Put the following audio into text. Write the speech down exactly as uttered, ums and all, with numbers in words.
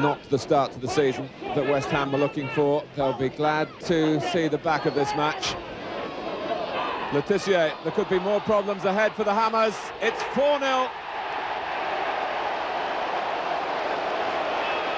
not the start to the season that West Ham were looking for. They'll be glad to see the back of this match. Le Tissier, there could be more problems ahead for the Hammers. It's four nil.